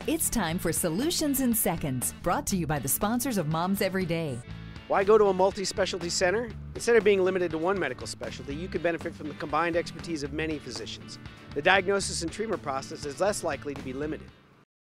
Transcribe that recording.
It's time for Solutions in Seconds, brought to you by the sponsors of Moms Every Day. Why go to a multi-specialty center? Instead of being limited to one medical specialty, you could benefit from the combined expertise of many physicians. The diagnosis and treatment process is less likely to be limited.